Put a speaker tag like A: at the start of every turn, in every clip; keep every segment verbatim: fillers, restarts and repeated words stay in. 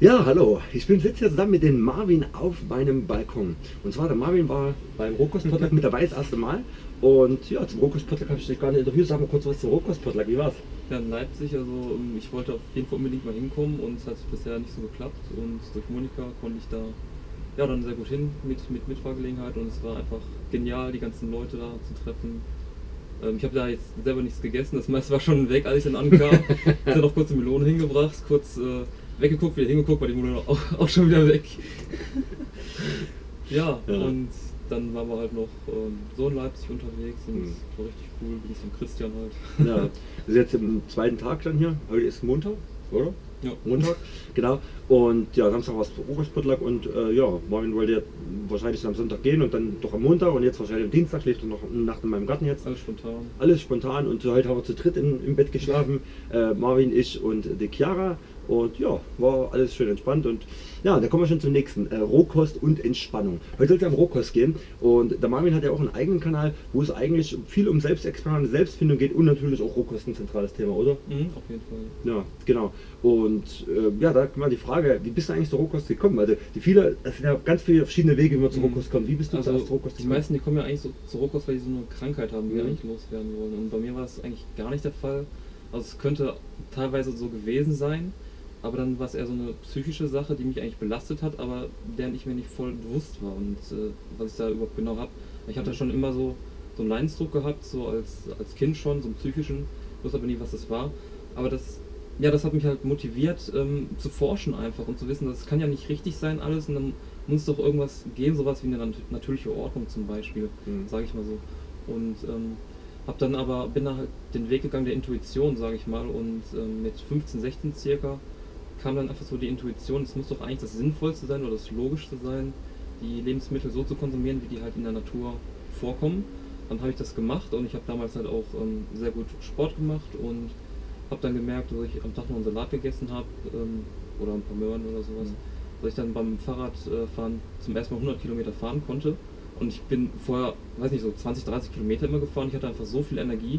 A: Ja, hallo. Ich bin sitze hier zusammen mit dem Marvin auf meinem Balkon. Und zwar, der Marvin war beim Rohkost-Potluck mit dabei das erste Mal. Und ja, zum Rohkost-Potluck habe ich dich gerade interviewt. Sag mal kurz was zum Rohkost-Potluck. Wie war's?
B: Ja, in Leipzig, also ich wollte auf jeden Fall unbedingt mal hinkommen und es hat bisher nicht so geklappt. Und durch Monika konnte ich da ja dann sehr gut hin mit, mit Mitfahrgelegenheit und es war einfach genial, die ganzen Leute da zu treffen. Ähm, ich habe da jetzt selber nichts gegessen, das meiste war schon weg, als ich dann ankam. Ich habe noch kurz eine Melone hingebracht, kurz äh, weggeguckt, wieder hingeguckt, war die Melone auch, auch schon wieder weg. ja, ja, und dann waren wir halt noch ähm, so in Leipzig unterwegs und es mhm. war richtig cool, bin ich von Christian halt.
A: Ja, wir sind jetzt im zweiten Tag dann hier, heute ist Montag, oder?
B: Ja.
A: Montag, genau. Und ja, Samstag war es Rohkost-Potluck und äh, ja, Marvin wollte ja wahrscheinlich am Sonntag gehen und dann doch am Montag und jetzt wahrscheinlich am Dienstag, schläft er noch eine Nacht in meinem Garten jetzt.
B: Alles spontan.
A: Alles spontan und heute haben wir zu dritt in, im Bett geschlafen, äh, Marvin, ich und die Chiara und ja, war alles schön entspannt und ja, da kommen wir schon zum nächsten, äh, Rohkost und Entspannung. Heute soll es ja um Rohkost gehen und der Marvin hat ja auch einen eigenen Kanal, wo es eigentlich viel um Selbstexperiment, Selbstfindung geht und natürlich auch Rohkost ein zentrales Thema, oder?
B: Mhm, auf jeden Fall.
A: Ja, genau. Und äh, ja, da mal die Frage, wie bist du eigentlich zur Rohkost gekommen? Also die viele, es sind ja ganz viele verschiedene Wege, wie man zur Rohkost kommt. Wie bist du
B: also
A: zur Rohkost
B: gekommen? Die
A: gekommen?
B: meisten, die kommen ja eigentlich so zur Rohkost, weil die so eine Krankheit haben, die
A: ja.
B: wir eigentlich loswerden wollen. Und bei mir war das eigentlich gar nicht der Fall. Also es könnte teilweise so gewesen sein, aber dann war es eher so eine psychische Sache, die mich eigentlich belastet hat, aber deren ich mir nicht voll bewusst war und äh, was ich da überhaupt genau habe. Ich hatte schon immer so, so einen Leidensdruck gehabt, so als, als Kind schon, so einen psychischen, ich wusste aber nie, was das war. Aber das, ja, das hat mich halt motiviert, ähm, zu forschen einfach und zu wissen, das kann ja nicht richtig sein alles und dann muss es doch irgendwas geben, sowas wie eine nat natürliche Ordnung zum Beispiel, mhm. sage ich mal so. Und ähm, hab dann aber, bin da halt den Weg gegangen der Intuition, sage ich mal, und ähm, mit fünfzehn, sechzehn circa kam dann einfach so die Intuition, es muss doch eigentlich das Sinnvollste sein oder das Logischste sein, die Lebensmittel so zu konsumieren, wie die halt in der Natur vorkommen. Dann habe ich das gemacht und ich habe damals halt auch ähm, sehr gut Sport gemacht und habe dann gemerkt, dass ich am Tag noch einen Salat gegessen habe ähm, oder ein paar Möhren oder sowas, mhm. dass ich dann beim Fahrradfahren zum ersten Mal hundert Kilometer fahren konnte und ich bin vorher, weiß nicht, so zwanzig, dreißig Kilometer immer gefahren, ich hatte einfach so viel Energie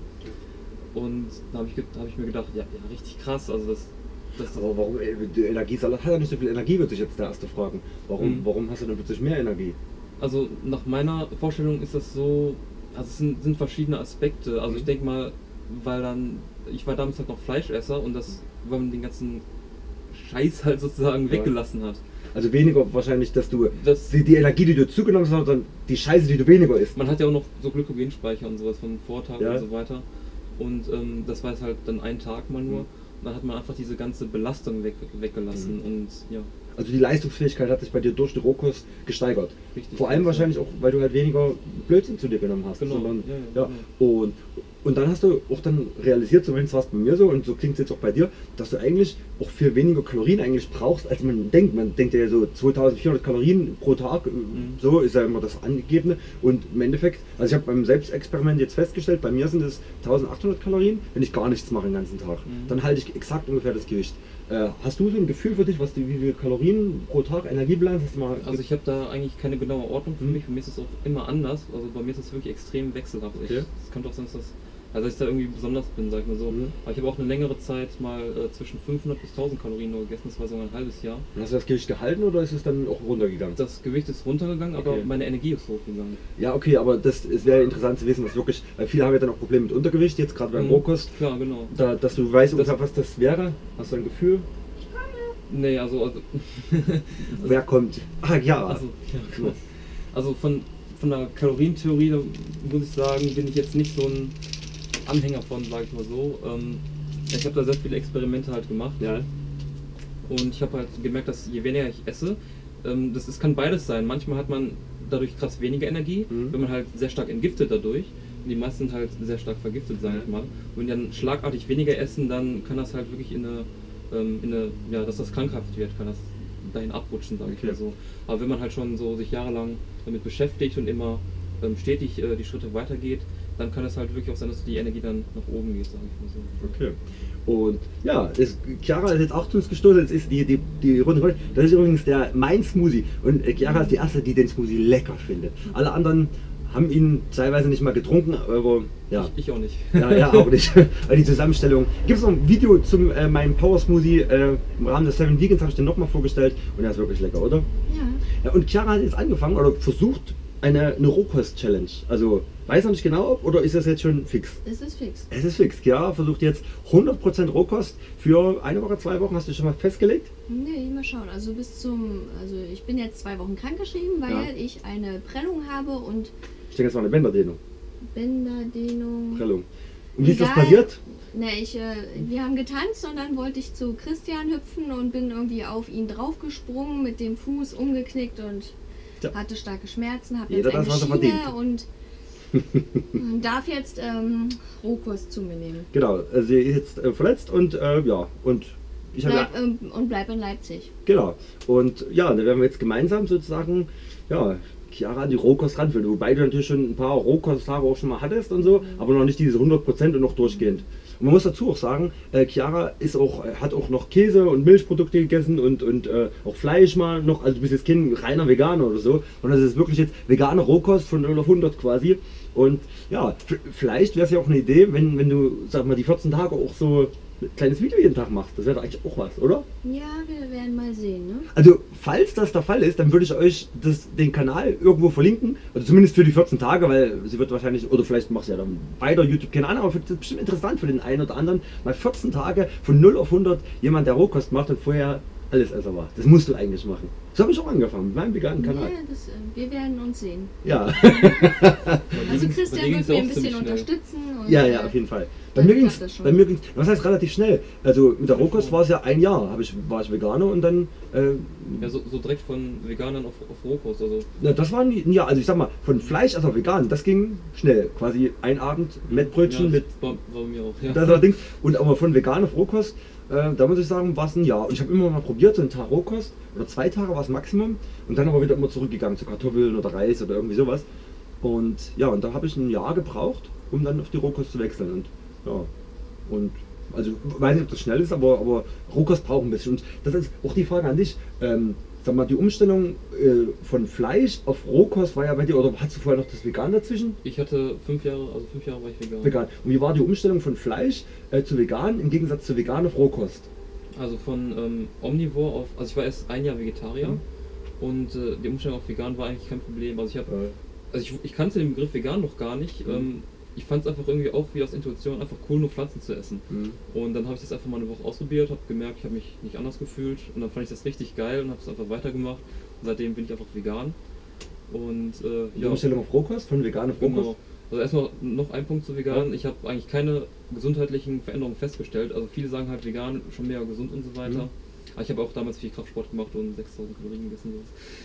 B: und da habe ich, hab ich mir gedacht, ja, ja, richtig krass, also das Das
A: aber warum, die Energiesalat hat ja nicht so viel Energie, würde ich jetzt der erste fragen. Warum, mhm. warum hast du denn plötzlich mehr Energie?
B: Also nach meiner Vorstellung ist das so, also es sind, sind verschiedene Aspekte. Also mhm. ich denke mal, weil dann, ich war damals halt noch Fleischesser und das, weil man den ganzen Scheiß halt sozusagen ja. weggelassen hat.
A: Also weniger wahrscheinlich, dass du
B: das,
A: die, die Energie, die du zugenommen hast, sondern die Scheiße, die du weniger isst.
B: Man hat ja auch noch so Glykogenspeicher und sowas von Vortagen
A: ja.
B: und so weiter. Und ähm, das war jetzt halt dann ein Tag mal nur. Mhm. Dann hat man einfach diese ganze Belastung weg, weggelassen mhm. und ja.
A: Also die Leistungsfähigkeit hat sich bei dir durch die Rohkost gesteigert.
B: Richtig.
A: Vor allem wahrscheinlich auch, weil du halt weniger Blödsinn zu dir genommen hast.
B: Genau.
A: Sondern,
B: ja,
A: ja,
B: ja,
A: ja. Und, und dann hast du auch dann realisiert, zumindest war es bei mir so und so klingt es jetzt auch bei dir, dass du eigentlich auch viel weniger Kalorien eigentlich brauchst, als man denkt. Man denkt ja so zweitausendvierhundert Kalorien pro Tag, mhm. so ist ja immer das Angegebene. Und im Endeffekt, also ich habe beim Selbstexperiment jetzt festgestellt, bei mir sind es eintausendachthundert Kalorien, wenn ich gar nichts mache den ganzen Tag. Mhm. Dann halte ich exakt ungefähr das Gewicht. Äh, hast du so ein Gefühl für dich, was die, wie viele Kalorien pro Tag Energiebilanz hast du mal?
B: Also ich habe da eigentlich keine genaue Ordnung für mhm. mich, für mich ist es auch immer anders, also bei mir ist es wirklich extrem wechselhaft. Okay. Es könnte auch sein, dass das, also dass ich da irgendwie besonders bin, sag ich mal so. Mhm. Aber ich habe auch eine längere Zeit mal äh, zwischen fünfhundert bis tausend Kalorien nur gegessen, das war sogar ein halbes Jahr.
A: Und hast du das Gewicht gehalten oder ist es dann auch runtergegangen?
B: Das Gewicht ist runtergegangen, aber
A: okay.
B: meine Energie ist hochgegangen.
A: Ja, okay, aber das es wäre interessant zu wissen, was wirklich, weil viele haben ja dann auch Probleme mit Untergewicht, jetzt gerade beim mhm. Rohkost.
B: Klar, genau.
A: Da, dass du weißt ungefähr, was das wäre, hast du ein Gefühl?
B: Nee, also... also
A: Wer kommt? Ah, ja.
B: Also, ja. also von, von der Kalorientheorie, da muss ich sagen, bin ich jetzt nicht so ein Anhänger von, sage ich mal so. Ähm, ich habe da sehr viele Experimente halt gemacht.
A: Ja.
B: Und ich habe halt gemerkt, dass je weniger ich esse, ähm, das, das kann beides sein. Manchmal hat man dadurch krass weniger Energie, mhm. wenn man halt sehr stark entgiftet dadurch. Und die meisten sind halt sehr stark vergiftet, sage ich mal. Und wenn die dann schlagartig weniger essen, dann kann das halt wirklich in eine In eine, ja, dass das krankhaft wird, kann das dahin abrutschen, sage ich mal so. Aber wenn man halt schon so sich jahrelang damit beschäftigt und immer ähm, stetig äh, die Schritte weitergeht, dann kann es halt wirklich auch sein, dass die Energie dann nach oben geht, sage ich mal so.
A: Okay. Und ja, ist, Chiara ist jetzt auch zu uns gestoßen, jetzt ist die, die, die Runde. Das ist übrigens der mein Smoothie. Und Chiara ist die erste, die den Smoothie lecker findet. Alle anderen haben ihn teilweise nicht mal getrunken, aber ja.
B: Ich, ich auch nicht.
A: Ja, ja, auch nicht. Weil die Zusammenstellung. Gibt es noch ein Video zum äh, meinem Power Smoothie äh, im Rahmen des Seven Vegans, habe ich den nochmal vorgestellt und der ist wirklich lecker, oder?
C: Ja.
A: Ja, und Chiara hat jetzt angefangen oder versucht eine, eine Rohkost-Challenge. Also weiß noch nicht genau ob oder ist das jetzt schon fix?
C: Es ist fix.
A: Es ist fix. Chiara versucht jetzt hundert Prozent Rohkost für eine Woche, zwei Wochen. Hast du schon mal festgelegt?
C: Nee, mal schauen. Also bis zum, also ich bin jetzt zwei Wochen krankgeschrieben, weil
A: Ja.
C: ich eine Prellung habe und
A: Ich denke, es war eine Bänderdehnung.
C: Bänderdehnung.
A: Prellung. Und wie ist das
C: Egal.
A: passiert?
C: Ne, ich, äh, wir haben getanzt und dann wollte ich zu Christian hüpfen und bin irgendwie auf ihn draufgesprungen, mit dem Fuß umgeknickt und
A: Tja.
C: hatte starke Schmerzen, habe
A: Jeder
C: jetzt eine
A: das, was er
C: Schiene
A: verdient.
C: und darf jetzt ähm, Rohkost zu mir nehmen.
A: Genau, also sie ist jetzt äh, verletzt und äh, ja, und ich habe ja,
C: Bleib, ähm, und bleib in Leipzig.
A: genau. Und ja, da werden wir jetzt gemeinsam sozusagen, ja, Chiara an die Rohkost ranführen. Wobei du natürlich schon ein paar Rohkosttage auch schon mal hattest und so, aber noch nicht diese hundert Prozent und noch durchgehend. Und man muss dazu auch sagen, äh, Chiara ist auch, äh, hat auch noch Käse und Milchprodukte gegessen und, und äh, auch Fleisch mal noch. Also du bist jetzt kein reiner Veganer oder so. Und das ist wirklich jetzt vegane Rohkost von null auf hundert quasi. Und ja, f- vielleicht wäre es ja auch eine Idee, wenn, wenn du, sag mal, die vierzehn Tage auch so ein kleines Video jeden Tag machst. Das wäre doch eigentlich auch was, oder?
C: Ja, wir werden mal sehen, ne?
A: Also, falls das der Fall ist, dann würde ich euch das, den Kanal irgendwo verlinken. Also zumindest für die vierzehn Tage, weil sie wird wahrscheinlich, oder vielleicht machst du ja dann weiter YouTube, keine Ahnung, aber das ist bestimmt interessant für den einen oder anderen. Mal vierzehn Tage von null auf hundert jemand, der Rohkost macht und vorher Allesesser war. Das musst du eigentlich machen. So habe ich auch angefangen mit meinem veganen Kanal.
C: Ja, das, äh, wir werden uns sehen.
A: Ja,
C: Also Christian wird mir ein bisschen unterstützen. Und,
A: ja, ja,
C: äh,
A: auf jeden Fall. Bei
C: dann
A: mir
C: klappt
A: ging's,
C: das schon.
A: bei mir ging's, was heißt relativ schnell? Also mit der Rohkost war es ja ein Jahr, habe ich, war ich Veganer und dann, äh,
B: Ja, so, so direkt von Veganern auf, auf Rohkost. Also
A: ja, das war ein Jahr, also ich sag mal, von Fleisch, also vegan, das ging schnell. Quasi ein Abend Mettbrötchen
B: ja,
A: mit,
B: das war, war bei mir auch. Ja.
A: das war Ding. Und aber von vegan auf Rohkost, äh, da muss ich sagen, war es ein Jahr. Und ich habe immer mal probiert, so einen Tag Rohkost, oder zwei Tage war es Maximum, und dann aber wieder immer zurückgegangen zu Kartoffeln oder Reis oder irgendwie sowas. Und ja, und da habe ich ein Jahr gebraucht, um dann auf die Rohkost zu wechseln. Und ja, und also weiß nicht, ob das schnell ist, aber, aber Rohkost braucht ein bisschen. Und das ist auch die Frage an dich. Ähm, sag mal, die Umstellung äh, von Fleisch auf Rohkost war ja bei dir, oder hattest du vorher noch das Vegan dazwischen?
B: Ich hatte fünf Jahre, also fünf Jahre war ich vegan.
A: Vegan. Und wie war die Umstellung von Fleisch äh, zu vegan im Gegensatz zu vegan auf Rohkost?
B: Also von ähm, Omnivore auf, also ich war erst ein Jahr Vegetarier
A: Mhm.
B: und äh, die Umstellung auf vegan war eigentlich kein Problem. Also ich habe,
A: Äh,
B: also ich, ich kannte den Begriff vegan noch gar nicht.
A: Mhm.
B: Ähm, ich fand es einfach irgendwie auch wie aus Intuition einfach cool, nur Pflanzen zu essen.
A: Mhm.
B: Und dann habe ich das einfach mal eine Woche ausprobiert, habe gemerkt, ich habe mich nicht anders gefühlt und dann fand ich das richtig geil und habe es einfach weitergemacht. Und seitdem bin ich einfach vegan. Und äh,
A: Die
B: ja,
A: Umstellung auf Rohkost, von vegan auf Rohkost?
B: genau. Also erstmal noch ein Punkt zu vegan. Ich habe eigentlich keine gesundheitlichen Veränderungen festgestellt. Also viele sagen halt vegan schon mehr gesund und so weiter.
A: Mhm.
B: Aber ich habe auch damals viel Kraftsport gemacht und sechstausend Kalorien gegessen.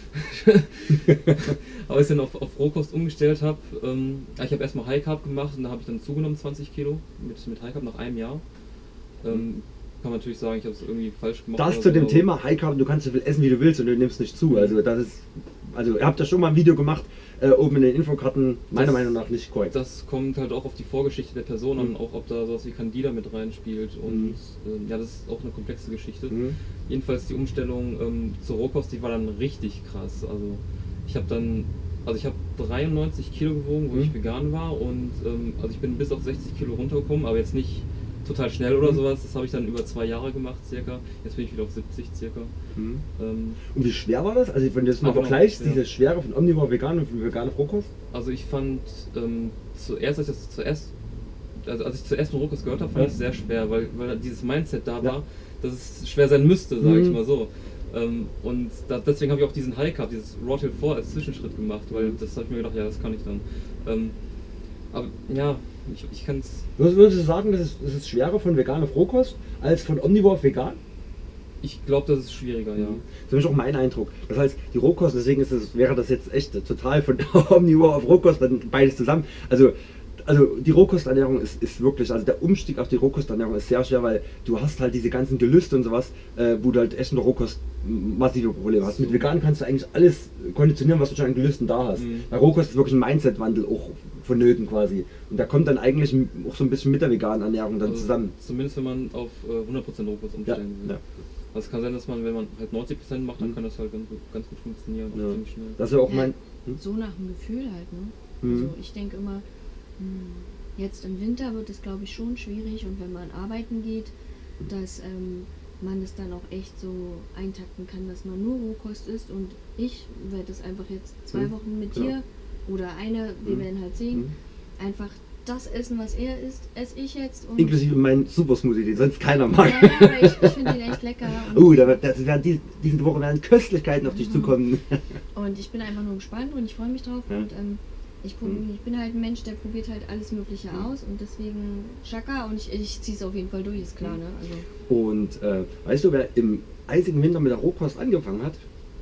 B: Sowas. Aber als ich dann auf, auf Rohkost umgestellt habe, ähm, ich habe erstmal High Carb gemacht und da habe ich dann zugenommen zwanzig Kilo mit, mit High Carb nach einem Jahr. Ähm, kann man natürlich sagen, ich habe es irgendwie falsch gemacht.
A: Das
B: oder
A: zu
B: so,
A: dem
B: aber-
A: Thema High Carb, du kannst so viel essen, wie du willst und du nimmst nicht zu. Also das ist, also ihr habt ja schon mal ein Video gemacht, äh, oben in den Infokarten, meiner
B: Das-
A: Meinung nach nicht korrekt.
B: Das kommt halt auch auf die Vorgeschichte der Person an,
A: Mhm.
B: auch ob da sowas wie Candida mit reinspielt und
A: Mhm.
B: äh, ja, das ist auch eine komplexe Geschichte.
A: Mhm.
B: Jedenfalls die Umstellung ähm, zur Rohkost, die war dann richtig krass. Also ich habe dann, also ich habe dreiundneunzig Kilo gewogen, wo
A: Mhm.
B: ich vegan war und ähm, also ich bin bis auf sechzig Kilo runtergekommen, aber jetzt nicht total schnell oder
A: Mhm.
B: sowas. Das habe ich dann über zwei Jahre gemacht circa. Jetzt bin ich wieder auf siebzig circa.
A: Mhm.
B: Ähm,
A: Und wie schwer war das? Also wenn du das mal
B: Ah, genau,
A: vergleichst,
B: ja.
A: diese Schwere von Omnivore vegan und von vegan auf Rohkost?
B: Also ich fand ähm, zuerst, als ich das zuerst, also als ich zuerst von Rohkost gehört habe, fand
A: Ja.
B: ich es sehr schwer, weil, weil dieses Mindset da
A: Ja.
B: war, dass es schwer sein müsste, sage ich
A: Mhm.
B: mal so. Ähm, und da, deswegen habe ich auch diesen High Carb, dieses Raw Till vier als Zwischenschritt gemacht, weil das habe ich mir gedacht, ja, das kann ich dann. Ähm, aber ja, ich, ich kann es.
A: Würdest würdest du sagen, das ist, das ist schwerer von vegan auf Rohkost als von Omnivore auf vegan?
B: Ich glaube, das ist schwieriger, ja.
A: Das ist auch mein Eindruck. Das heißt, die Rohkost, deswegen ist es, wäre das jetzt echt total von Omnivore auf Rohkost, dann beides zusammen. Also, also die Rohkosternährung ist, ist wirklich, also der Umstieg auf die Rohkosternährung ist sehr schwer, weil du hast halt diese ganzen Gelüste und sowas, äh, wo du halt echt in der Rohkost massive Probleme hast. Mit vegan kannst du eigentlich alles konditionieren, was du schon an Gelüsten da hast.
B: Mhm.
A: Bei Rohkost ist wirklich ein Mindset-Wandel auch vonnöten quasi. Und da kommt dann eigentlich auch so ein bisschen mit der veganen Ernährung dann
B: Also
A: zusammen.
B: Zumindest wenn man auf äh, hundert Prozent Rohkost
A: Ja,
B: umstellen will.
A: ja.
B: Also es kann sein, dass man, wenn man halt neunzig Prozent macht, dann
A: Mhm.
B: kann das halt ganz, gut- ganz gut funktionieren, auch
A: Ja.
B: ziemlich schnell.
A: Das ist ja auch
C: Ja.
A: mein... Hm?
C: So nach dem Gefühl halt, ne?
A: Mhm.
C: Also ich denke immer, hm, jetzt im Winter wird es, glaube ich, schon schwierig, und wenn man arbeiten geht, dass ähm, man es dann auch echt so eintakten kann, dass man nur Rohkost isst, und ich werde es einfach jetzt zwei
A: Mhm.
C: Wochen mit
A: Ja.
C: dir oder eine, wir
A: Mhm.
C: werden halt sehen,
A: Mhm.
C: einfach das essen, was er isst, esse ich jetzt. Und
A: Inklusive mein Super Smoothie, den sonst keiner mag.
C: ja, ja, aber ich, ich finde den echt lecker. Und,
A: Oh, da wird, das werden die, diese Woche werden Köstlichkeiten auf dich
C: Mhm.
A: zukommen.
C: und ich bin einfach nur gespannt und ich freue mich drauf.
A: Ja.
C: Und ähm, ich, prob-
A: Mhm.
C: ich bin halt ein Mensch, der probiert halt alles Mögliche
A: Mhm.
C: aus, und deswegen Chaka, und ich, ich ziehe es auf jeden Fall durch, ist klar,
A: Mhm.
C: ne? Also,
A: Und äh, weißt du, wer im eisigen Winter mit der Rohkost angefangen hat?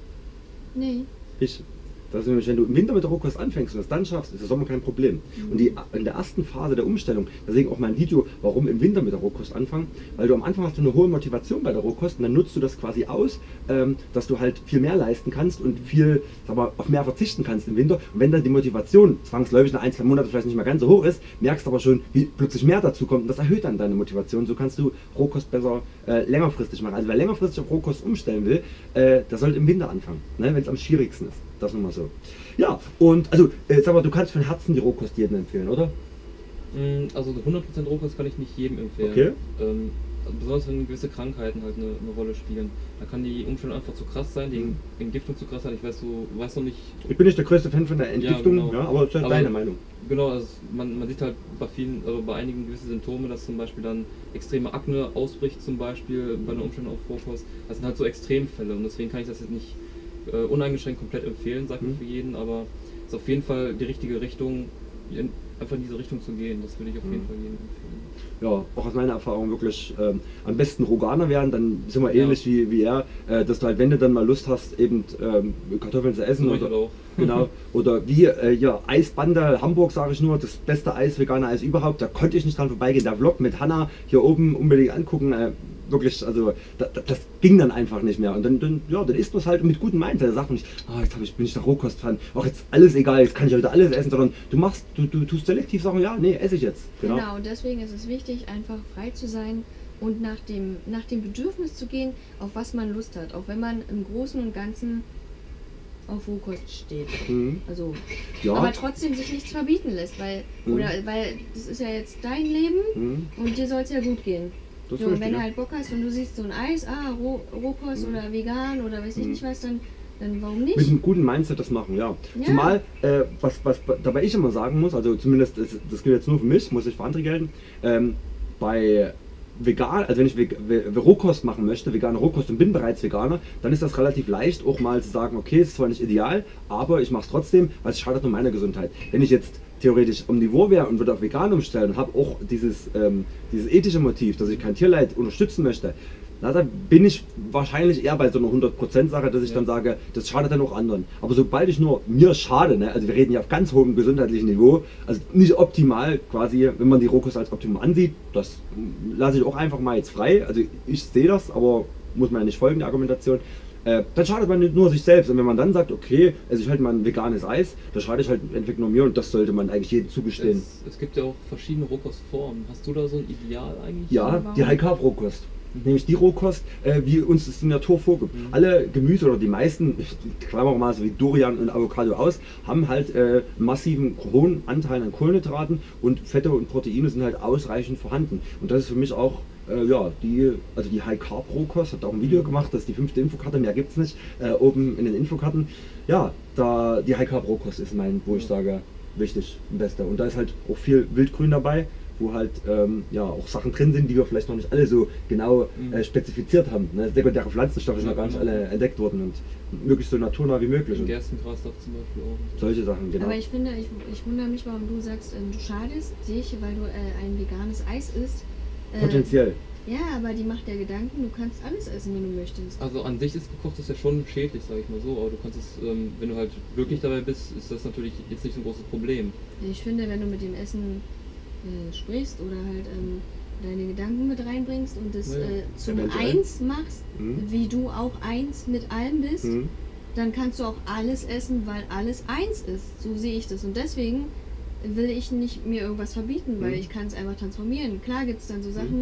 C: nee.
A: Ich. Das ist nämlich, wenn du im Winter mit der Rohkost anfängst und das dann schaffst, ist der Sommer kein Problem.
C: Mhm.
A: Und die, in der ersten Phase der Umstellung, deswegen auch mein Video, warum im Winter mit der Rohkost anfangen, weil du am Anfang hast du eine hohe Motivation bei der Rohkost und dann nutzt du das quasi aus, ähm, dass du halt viel mehr leisten kannst und viel, sag mal, auf mehr verzichten kannst im Winter. Und wenn dann die Motivation zwangsläufig nach ein, zwei Monate vielleicht nicht mehr ganz so hoch ist, merkst du aber schon, wie plötzlich mehr dazu kommt, und das erhöht dann deine Motivation. So kannst du Rohkost besser äh, längerfristig machen. Also wer längerfristig auf Rohkost umstellen will, äh, der sollte im Winter anfangen, ne, wenn es am schwierigsten ist. Das nun mal so. Ja, und also, äh, sag mal, du kannst von Herzen die Rohkost jedem empfehlen, oder?
B: Mm, Also hundert Prozent Rohkost kann ich nicht jedem empfehlen.
A: Okay.
B: Ähm, besonders wenn gewisse Krankheiten halt eine, eine Rolle spielen. Da kann die Umstellung einfach zu krass sein, die
A: Mhm.
B: Entgiftung zu krass sein. Ich weiß, du weißt noch nicht.
A: Ich bin nicht der größte Fan von der Entgiftung, ja,
B: genau.
A: aber das ist halt
B: Aber-
A: deine Meinung.
B: Genau, also man, man sieht halt bei vielen, also bei einigen gewisse Symptome, dass zum Beispiel dann extreme Akne ausbricht, zum Beispiel bei einer Umstellung auf Rohkost. Das sind halt so Extremfälle, und deswegen kann ich das jetzt nicht äh, uneingeschränkt komplett empfehlen, sag ich
A: Mhm.
B: für jeden, aber es ist auf jeden Fall die richtige Richtung, in, einfach in diese Richtung zu gehen. Das würde ich auf jeden
A: Mhm.
B: Fall jedem empfehlen.
A: Ja, auch aus meiner Erfahrung wirklich ähm, am besten Roganer werden, dann sind wir
B: Ja.
A: ähnlich wie, wie er, äh, dass du halt, wenn du dann mal Lust hast, eben ähm, Kartoffeln zu essen,
B: So mache ich
A: oder,
B: das auch.
A: genau, oder wie äh, ja, Eisbande Hamburg, sage ich nur, das beste Eis, vegane Eis überhaupt, da konnte ich nicht dran vorbeigehen. Der Vlog mit Hanna hier oben unbedingt angucken, äh, wirklich, also da, da, das ging dann einfach nicht mehr. Und dann, dann ja, dann isst man es halt mit gutem Mindset. Da sagt man nicht, ah, jetzt hab ich, bin ich der Rohkost-Fan, auch jetzt alles egal, jetzt kann ich heute alles essen, sondern du machst, du, du tust selektiv sagen, ja, nee, esse ich jetzt.
C: Genau. und deswegen ist es wichtig, einfach frei zu sein und nach dem, nach dem Bedürfnis zu gehen, auf was man Lust hat. Auch wenn man im Großen und Ganzen auf Rohkost steht.
A: Mhm.
C: Also,
A: Ja.
C: aber trotzdem sich nichts verbieten lässt, weil,
A: Mhm.
C: oder, weil das ist ja jetzt dein Leben
A: Mhm.
C: und dir soll es ja gut gehen.
A: Das ist
C: So, und
A: richtig,
C: wenn du
A: ja.
C: halt Bock hast und du siehst so ein Eis, ah, Roh, Rohkost
A: Mhm.
C: oder vegan oder weiß ich
A: Mhm.
C: nicht was, dann, dann warum nicht?
A: Mit einem guten Mindset das machen, ja.
C: Ja.
A: Zumal, äh, was, was dabei ich immer sagen muss, also zumindest, das, das gilt jetzt nur für mich, muss nicht für andere gelten, ähm, bei vegan, also wenn ich Ve- Ve- Rohkost machen möchte, vegane Rohkost und bin bereits Veganer, dann ist das relativ leicht, auch mal zu sagen, okay, es ist zwar nicht ideal, aber ich mache es trotzdem, weil es schadet nur meiner Gesundheit. Wenn ich jetzt theoretisch omnivor wäre und würde auf vegan umstellen und habe auch dieses, ähm, dieses ethische Motiv, dass ich kein Tierleid unterstützen möchte, na, da bin ich wahrscheinlich eher bei so einer hundert Prozent Sache, dass ich
B: Ja.
A: dann sage, das schadet dann auch anderen. Aber sobald ich nur mir schade, ne, also wir reden ja auf ganz hohem gesundheitlichen Niveau, also nicht optimal quasi, wenn man die Rohkost als Optimum ansieht, das lasse ich auch einfach mal jetzt frei. Also ich sehe das, aber muss man ja nicht folgen, der Argumentation. Äh, dann schadet man nur sich selbst. Und wenn man dann sagt, okay, esse ich halt mal ein veganes Eis, dann schade ich halt im Endeffekt nur mir, und das sollte man eigentlich jedem zugestehen.
B: Es, es gibt ja auch verschiedene Rohkostformen. Hast du da so ein Ideal eigentlich?
A: Ja,
C: Warum?
A: die High Carb Rohkost. Nämlich die Rohkost, äh, wie uns das die Natur vorgibt.
B: Mhm.
A: Alle Gemüse oder die meisten, ich klammere mal so wie Durian und Avocado aus, haben halt äh, massiven hohen Anteil an Kohlenhydraten, und Fette und Proteine sind halt ausreichend vorhanden. Und das ist für mich auch äh, ja, die, also die High Carb Rohkost, hat auch ein Video gemacht, das ist die fünfte Infokarte, mehr gibt es nicht, äh, oben in den Infokarten. Ja, da die High Carb Rohkost ist mein, wo ich sage, wichtig, und beste. Und da ist halt auch viel Wildgrün dabei, wo halt ähm, ja auch Sachen drin sind, die wir vielleicht noch nicht alle so genau
B: Mhm.
A: äh, spezifiziert haben. Ne? Sekundäre Pflanzenstoffe sind noch gar nicht alle entdeckt worden, und möglichst so naturnah wie möglich. Und
B: Gerstengras darf zum Beispiel auch.
A: solche Sachen, genau.
C: Aber ich finde, ich, ich wundere mich, warum du sagst, ähm, du schadest dich, weil du äh, ein veganes Eis isst. Äh,
A: Potenziell.
C: Ja, aber die macht ja Gedanken, du kannst alles essen, wenn du möchtest.
B: Also an sich ist gekochtes ja schon schädlich, sage ich mal so, aber du kannst es, ähm, wenn du halt glücklich dabei bist, ist das natürlich jetzt nicht so ein großes Problem.
C: Ich finde, wenn du mit dem Essen äh, sprichst oder halt ähm, deine Gedanken mit reinbringst und es
B: Ja,
C: äh, zum
A: eventuell.
C: Eins machst,
A: Mhm.
C: wie du auch eins mit allem bist,
A: Mhm.
C: dann kannst du auch alles essen, weil alles eins ist. So sehe ich das. Und deswegen will ich nicht mir irgendwas verbieten, weil
A: Mhm.
C: ich kann es einfach transformieren. Klar gibt es dann so Sachen,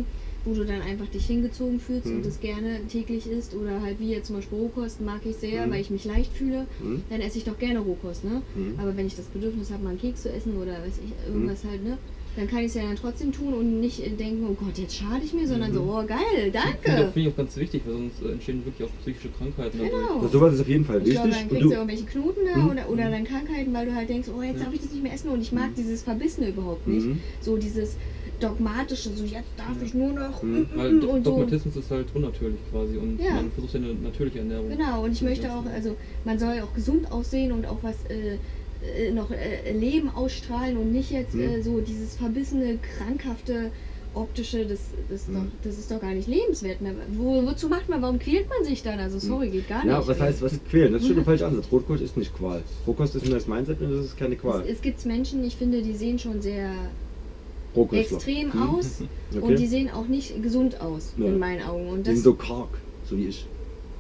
C: wo du dann einfach dich hingezogen fühlst
A: Mhm.
C: und das gerne täglich isst. Oder halt wie jetzt zum Beispiel Rohkost mag ich sehr,
A: Mhm.
C: weil ich mich leicht fühle.
A: Mhm.
C: Dann esse ich doch gerne Rohkost, ne?
A: Mhm.
C: Aber wenn ich das Bedürfnis habe, mal einen Keks zu essen oder weiß ich, irgendwas halt, ne? Dann kann ich es ja dann trotzdem tun und nicht denken, oh Gott, jetzt schade ich mir, sondern
A: Mhm.
C: so, oh geil,
B: Finde ich
C: danke.
B: auch- finde ich auch ganz wichtig, weil sonst äh, entstehen wirklich auch psychische Krankheiten. dadurch.
C: Genau.
A: Also sowas ist auf jeden Fall
C: Ich glaube,
A: wichtig.
C: dann
A: Und
C: kriegst
A: du,
C: du irgendwelche Knoten da
A: Mhm.
C: oder, oder dann Krankheiten, weil du halt denkst, oh, jetzt
B: Ja.
C: darf ich das nicht mehr essen und ich mag dieses Verbissene überhaupt nicht.
A: Mhm.
C: So dieses dogmatische, so jetzt darf ich nur noch
A: Mhm.
B: Weil
C: und
B: Do-
C: so.
B: Dogmatismus ist halt unnatürlich quasi und
C: Ja.
B: man versucht ja eine natürliche Ernährung.
C: Genau, und ich möchte auch, also man soll auch gesund aussehen und auch was äh, äh, noch äh, Leben ausstrahlen und nicht jetzt
A: Mhm.
C: äh, so dieses verbissene, krankhafte, optische, das, das,
A: Mhm.
C: doch, das ist doch gar nicht lebenswert mehr. Wo, wozu macht man, warum quält man sich dann? Also sorry, geht gar nicht.
A: ja, was heißt, was ist quälen? Das ist schon ein falscher Ansatz. Rotkost ist nicht Qual. Rohkost ist nur das Mindset und das ist keine Qual.
C: Es, es gibt Menschen, ich finde, die sehen schon sehr
A: Rohkostler.
C: extrem
A: Mhm.
C: aus
A: Okay.
C: und die sehen auch nicht gesund aus,
A: Ja.
C: in meinen Augen. Und
A: Die
C: das,
A: sind so karg, so wie ich.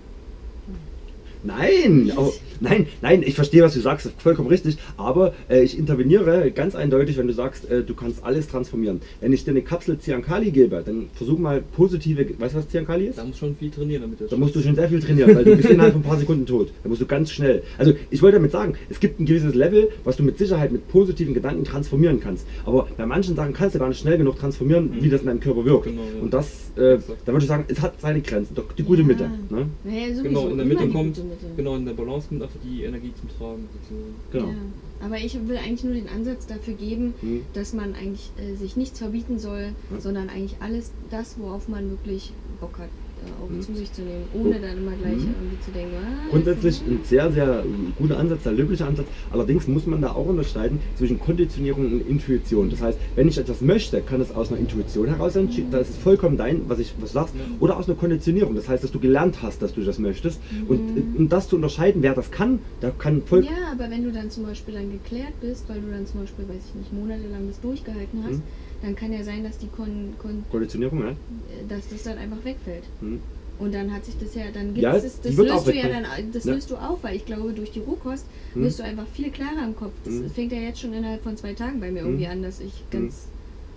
A: Nein, aber, nein, nein, ich verstehe, was du sagst, vollkommen richtig, aber äh, ich interveniere ganz eindeutig, wenn du sagst, äh, du kannst alles transformieren. Wenn ich dir eine Kapsel Ziankali gebe, dann versuch mal positive, weißt du, was Ziankali ist?
B: Da musst du schon viel trainieren, damit das
A: Da musst du schon sehr viel trainieren, weil du bist innerhalb von ein paar Sekunden tot. Da musst du ganz schnell. Also ich wollte damit sagen, es gibt ein gewisses Level, was du mit Sicherheit mit positiven Gedanken transformieren kannst. Aber bei manchen Sachen kannst du gar nicht schnell genug transformieren,
B: Mhm.
A: wie das in deinem Körper wirkt.
B: Genau, ja.
A: Und das, äh,
B: Exakt.
A: da würde ich sagen, es hat seine Grenzen, doch die gute
C: Ja.
A: Mitte. Ne?
C: naja, sowieso
B: Genau, in der
C: immer
B: Mitte
C: die
B: kommt,
C: gute Mitte.
B: genau, in der Balance kommt einfach die Energie zum Tragen sozusagen.
A: Genau.
C: Ja, aber ich will eigentlich nur den Ansatz dafür geben,
A: Mhm.
C: dass man eigentlich äh, sich nichts verbieten soll,
A: Ja.
C: sondern eigentlich alles das, worauf man wirklich Bock hat, äh, auch
A: Mhm.
C: zu sich zu nehmen, ohne
A: Oh.
C: dann immer gleich
A: Mhm.
C: irgendwie zu denken, ah,
A: Grundsätzlich
C: jetzt,
A: ein sehr, sehr guter Ansatz, sehr löblicher Ansatz. Allerdings muss man da auch unterscheiden zwischen Konditionierung und Intuition. Das heißt, wenn ich etwas möchte, kann es aus einer Intuition heraus entstehen. Das ist vollkommen dein, was ich was du sagst.
B: Ja.
A: Oder aus einer Konditionierung. Das heißt, dass du gelernt hast, dass du das möchtest.
C: Mhm.
A: Und um das zu unterscheiden, wer das kann, da kann voll.
C: Ja, aber wenn du dann zum Beispiel dann geklärt bist, weil du dann zum Beispiel, weiß ich nicht, monatelang das durchgehalten hast,
A: Mhm.
C: dann kann ja sein, dass die Kon Kon
A: Konditionierung, ja?
C: äh, dass das dann einfach wegfällt.
A: Mhm.
C: Und dann hat sich das ja, dann
A: Ja,
C: gibt's es,
A: die
C: das
A: wird
C: löst
A: auch
C: du ja
A: wegfallen.
C: dann, das
A: Ja.
C: löst du auf, weil ich glaube, durch die Rohkost
A: Mhm.
C: wirst du einfach viel klarer im Kopf. Das
A: Mhm.
C: fängt ja jetzt schon innerhalb von zwei Tagen bei mir
A: Mhm.
C: irgendwie an, dass ich ganz,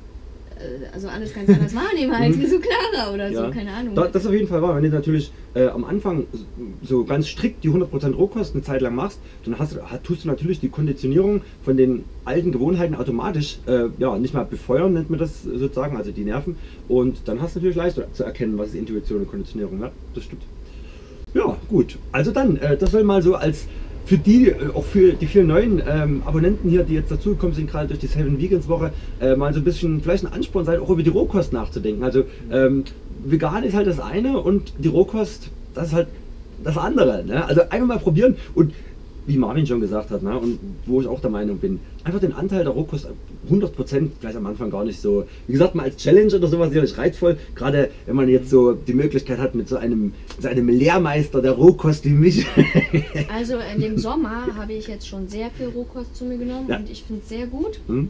C: äh, also alles ganz anders wahrnehme, halt
A: Mhm.
C: so klarer oder
A: Ja.
C: so, keine Ahnung.
A: Da, das ist auf jeden Fall wahr. Wenn du natürlich äh, am Anfang so ganz strikt die hundert Prozent Rohkost eine Zeit lang machst, dann hast, du- hat- tust du natürlich die Konditionierung von den alten Gewohnheiten automatisch äh, ja, nicht mal befeuern, nennt man das sozusagen, also die Nerven. Und dann hast du natürlich leichter zu erkennen, was ist Intuition und Konditionierung. Ja, das stimmt. Ja, gut. Also dann, äh, das soll mal so als für die, äh, auch für die vielen neuen ähm, Abonnenten hier, die jetzt dazugekommen sind, gerade durch die Seven Vegans Woche, äh, mal so ein bisschen vielleicht ein Ansporn sein, auch über die Rohkost nachzudenken. Also ähm, vegan ist halt das eine und die Rohkost, das ist halt das andere. Ne? Also einfach mal probieren und wie Marvin schon gesagt hat, ne? Und wo ich auch der Meinung bin, einfach den Anteil der Rohkost hundert Prozent, vielleicht am Anfang gar nicht so, wie gesagt, mal als Challenge oder sowas sicherlich reizvoll, gerade wenn man jetzt so die Möglichkeit hat mit so einem, so einem Lehrmeister der Rohkost wie mich.
C: Also in dem Sommer habe ich jetzt schon sehr viel Rohkost zu mir genommen
A: Ja.
C: und ich finde es sehr gut.
A: Hm?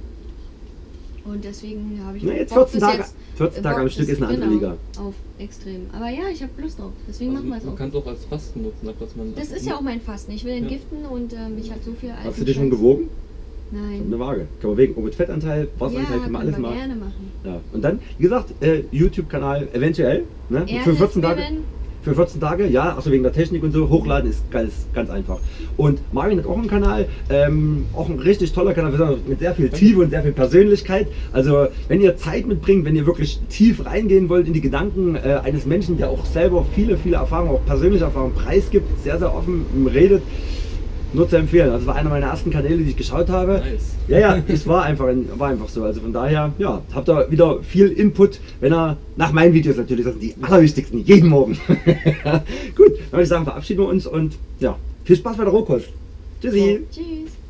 C: Und deswegen habe ich
A: Na,
C: auch
A: jetzt
C: Bock
A: vierzehn
C: bis
A: Tage,
C: jetzt,
A: vierzehn
C: äh,
A: Tage
C: Bock
A: am Stück
C: bis-
A: ist eine andere
C: genau,
A: Liga.
C: Auf extrem. Aber ja, ich habe Lust drauf. Deswegen
B: Also
C: machen wir es
B: man
C: auch.
B: kann es auch als Fasten nutzen, dass man.
C: Das ist ja auch mein Fasten. Ich will entgiften und ähm, ich habe so viel
A: Hast
C: alten
A: du dich schon
C: Scheiß.
A: gewogen?
C: Nein.
A: Eine Waage. Kann man wegen, ob mit Fettanteil, Wasseranteil,
C: Ja,
A: kann man alles
C: wir
A: machen.
C: gerne machen.
A: Ja. Und dann, wie gesagt, äh, YouTube-Kanal eventuell, ne? Für vierzehn Tage.
C: Ehrlichkeiten.
A: Für vierzehn Tage, ja, also wegen der Technik und so, hochladen ist ganz, ganz einfach. Und Marvin hat auch einen Kanal, ähm, auch ein richtig toller Kanal, mit sehr viel Tiefe und sehr viel Persönlichkeit. Also wenn ihr Zeit mitbringt, wenn ihr wirklich tief reingehen wollt in die Gedanken äh, eines Menschen, der auch selber viele, viele Erfahrungen, auch persönliche Erfahrungen preisgibt, sehr, sehr offen redet, nur zu empfehlen. Das war einer meiner ersten Kanäle, die ich geschaut habe.
B: Nice.
A: Ja, ja, es war einfach, war einfach so. Also von daher, ja, habt ihr wieder viel Input, wenn ihr nach meinen Videos natürlich, das sind die allerwichtigsten, jeden Morgen. Gut, dann würde ich sagen, verabschieden wir uns und ja, viel Spaß bei der Rohkost. Tschüssi.
C: Tschüss.